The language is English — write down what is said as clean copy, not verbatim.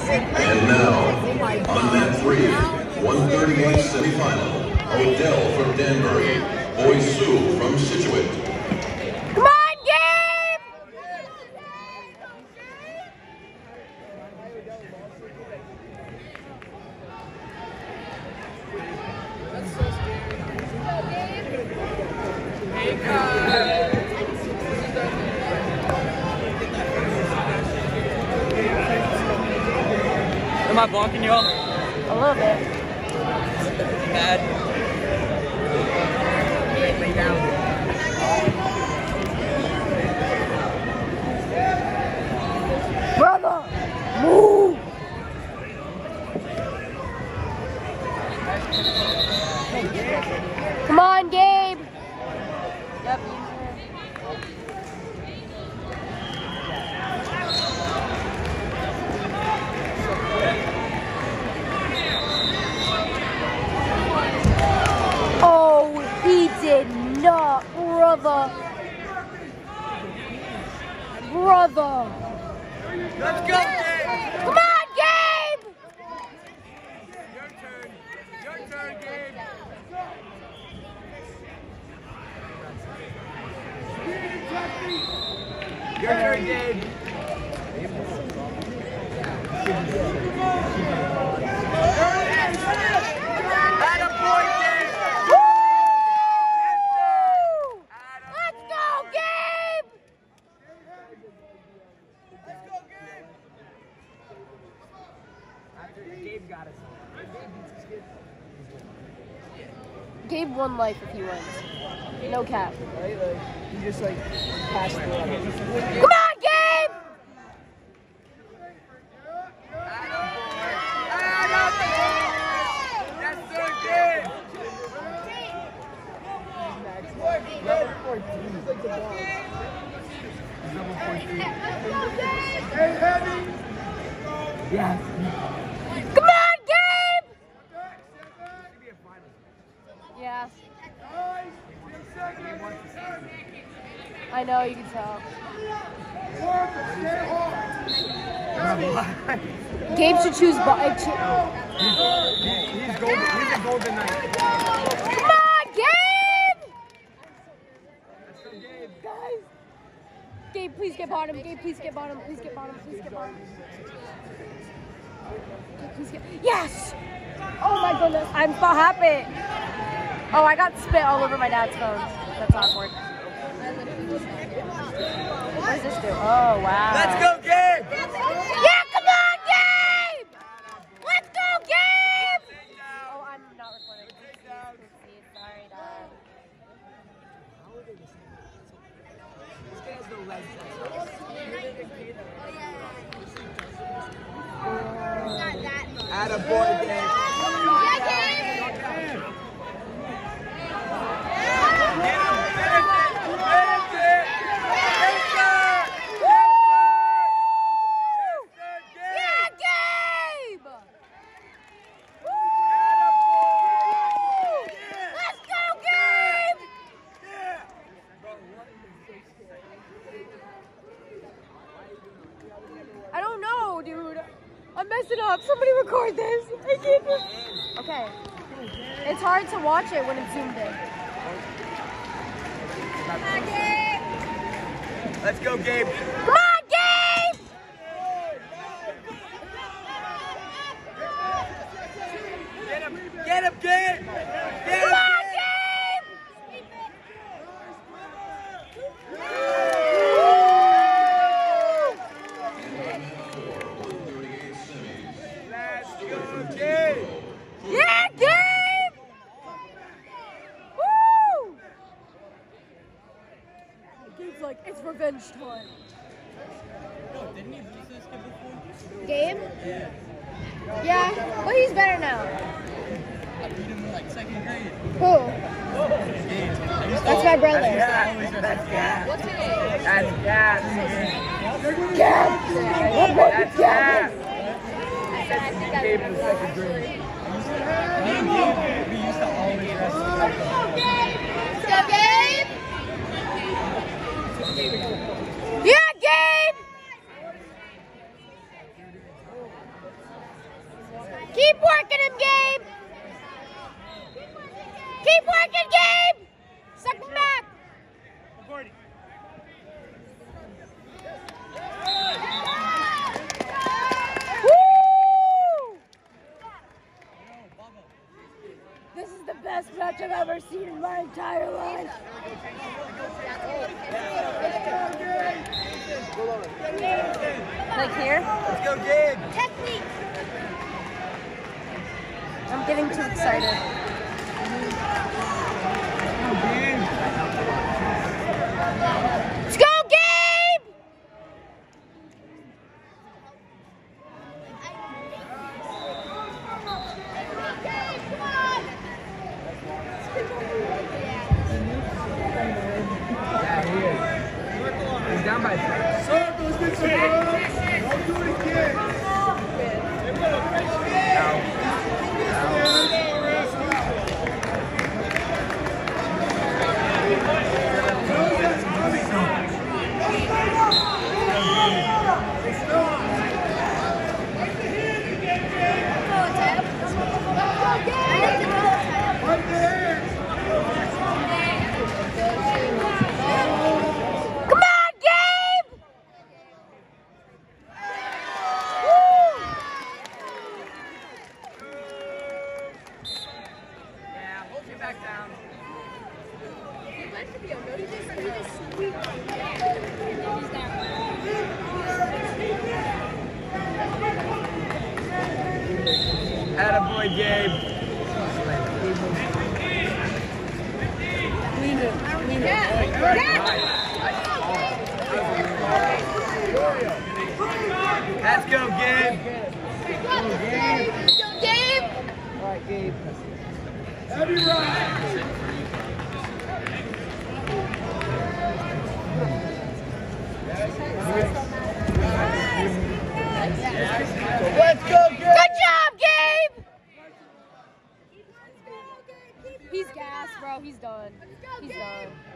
And now, on mat 3, 138 semifinal, Odell from Danbury, Bouyssou from Scituate. Come on, Gabe! That's so scary. Hey, Kai. Am I blocking y'all? A little bit. Bad. Lay down. Brother, move! Come on, Gabe! Yep. Oh, he did not, brother. Brother. Let's go, Gabe! Come on, Gabe! Your turn. Your turn, Gabe. Your turn, Gabe. Attaboy, Gabe! Woo! Let's go, Gabe! Let's go, Gabe! Gabe got us. Gabe won life if he wins. No cap. Right? Like, he just like passed through. Come on, Gabe! That's so good! Level 14. He's like the ball. He's level 14. Hey, heavy! Yes. Come on, Gabe! Yeah. I know, you can tell. Gabe should choose. He's golden. He's a golden knight. Come on, Gabe! Let's go, Gabe. Guys. Gabe, please get bottom. Gabe, please get bottom. Please get bottom. Please get bottom. Gabe, please get. Yes! Oh my goodness. I'm so happy. Oh, I got spit all over my dad's phone. That's awkward. What does this do? Oh, wow. Let's go, Gabe! Yeah, come on, Gabe! Let's go, Gabe! Oh, I'm not recording. Sorry, Dad. This guy has no legs. Attaboy, Gabe. Yeah, Gabe! I don't know, dude. I'm messing up. Somebody record this. I can't do it. Okay. It's hard to watch it when it's zoomed in. Come on, Gabe. Let's go, Gabe. Come on, Gabe! Get him, Gabe! Get him, Come on, Gabe! Let's go, Gabe! Yeah, Gabe! Woo! Gabe's like, it's revenge time. No, didn't he lose this kid before? Gabe? Yeah. Yeah, but he's better now. I beat him in like second grade. Who? That's my brother. That's gas. What's his name? That's gas. Gas! That's gas! Gabe in second grade. We used to always wrestle. Let's go, Gabe! Yeah, Gabe! Keep working him, Gabe. Keep working, Gabe. Suck him back. Woo! This is the best match I've ever seen in my entire life. Like here? Let's go, Gabe. Technique. I'm getting too excited. Let's go, Gabe! Yeah, he is. He's down by 3. Circles, get some love. Don't do it again. Back down. Attaboy, Gabe. Let's go, Gabe. Let's go, Gabe. All right, Gabe. Heavy ride. Let's go, Gabe. Good job, Gabe. He's gassed, bro. He's done. He's done.